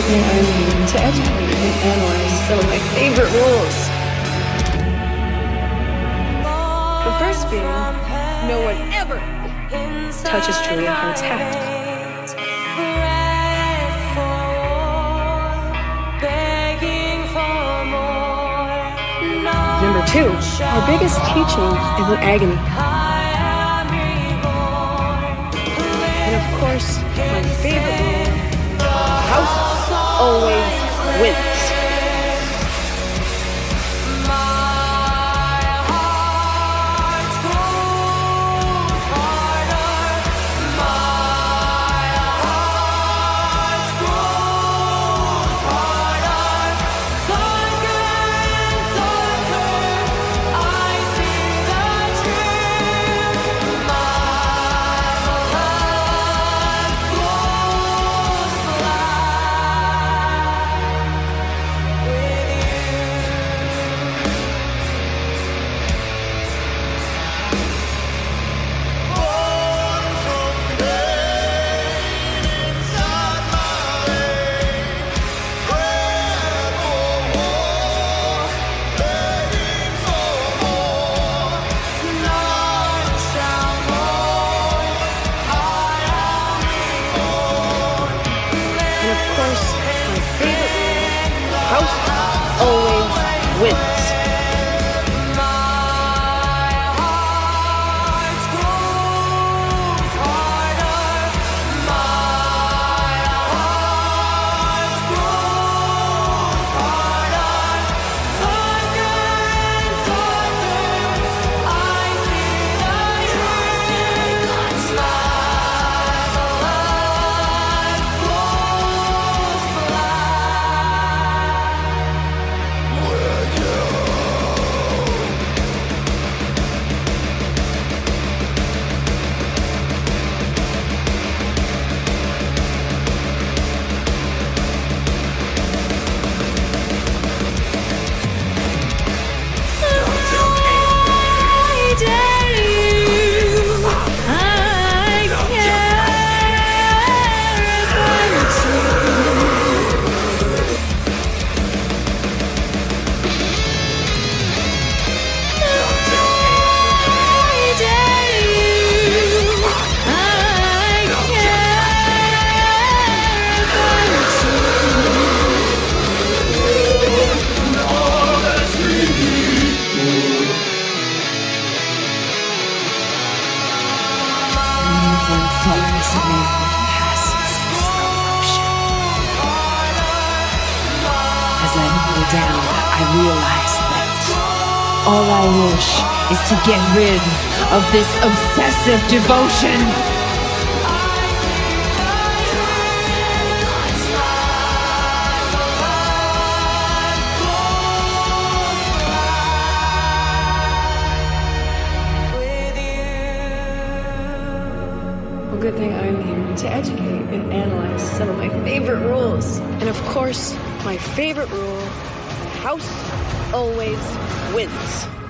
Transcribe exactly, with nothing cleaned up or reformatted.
thing I'm here to educate and analyze some of my favorite rules. The first being, no one ever touches Julia Hart's hat. Number two, our biggest teaching is in agony. And of course, my favorite rule, house always wins. House always wins. As man passes in slow motion. As I kneel down, I realize that all I wish is to get rid of this obsessive devotion. Well, good thing I'm here to educate and analyze some of my favorite rules. And of course, my favorite rule, house always wins.